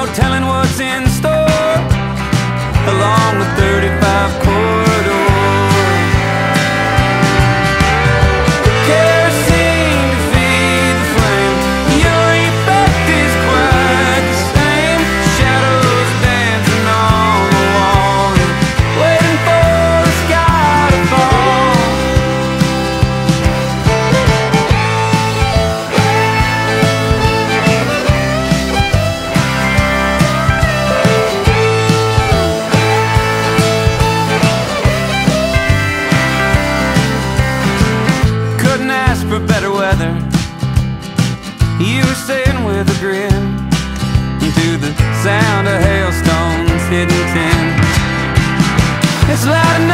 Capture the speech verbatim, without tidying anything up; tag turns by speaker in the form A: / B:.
A: no telling what's in store along the thirty-five corridor. Kerosene to feed the flame, your effect is quite the same. Shadows dancing on the wall, waiting for the sky to fall. Couldn't ask for better weather, you were staying with a grin, to the sound of hailstones hitting tin. It's loud